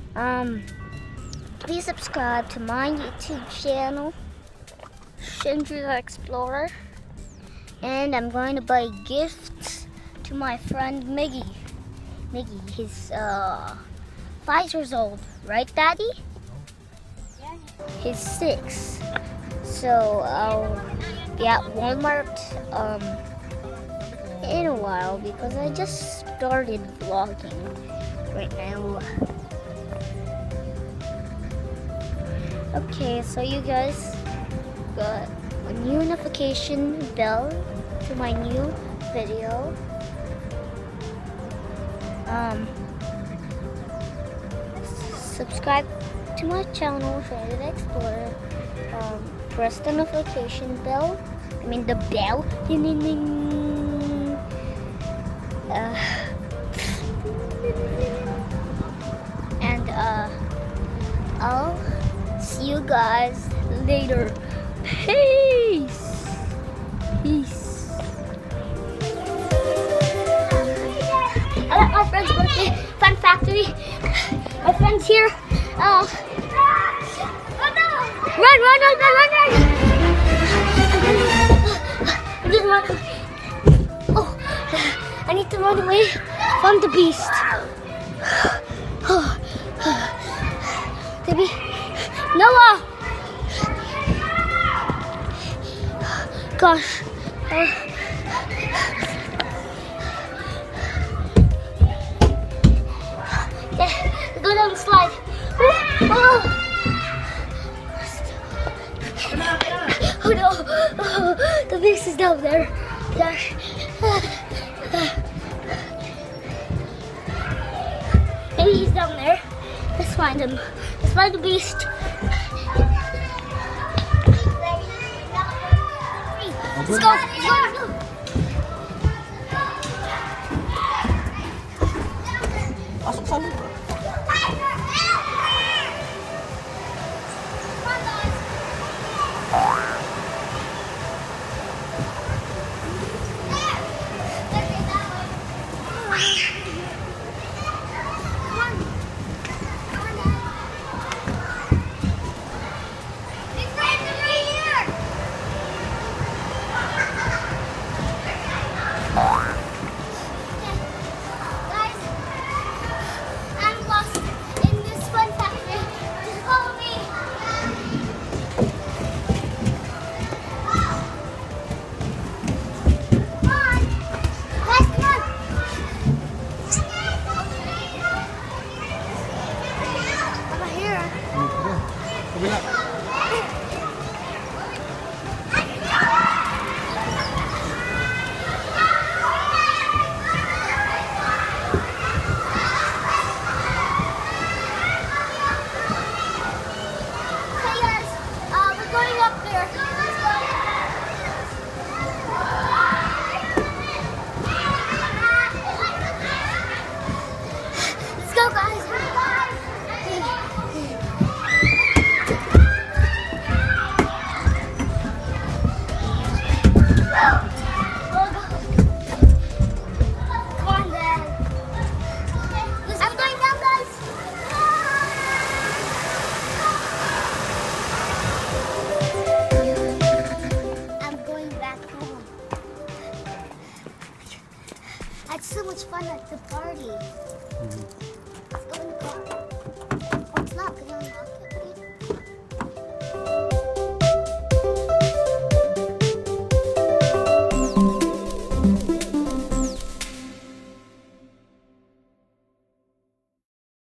Please subscribe to my YouTube channel, Shinju the Explorer. And I'm going to buy gifts to my friend Miggy. He's 5 years old, right, Daddy? Yeah. He's 6. So I'll be at Walmart in a while because I just started vlogging right now. Okay, so you guys got a new notification bell to my new video. Subscribe to my channel, Shinju the Explorer. Press the notification bell. I mean the bell. Ding, ding, ding. And I'll see you guys later. Peace. Peace. I'm at my friend's birthday fun factory. My friend's here. Run! Just run. Oh, I need to run away from the beast. Baby, Noah! Gosh. Yeah, go down the slide. Oh. Oh no! Oh, the beast is down there. Gosh. Maybe he's down there. Let's find him. Let's find the beast. Let's go. Let's go. Masuk sana. I had so much fun at the party.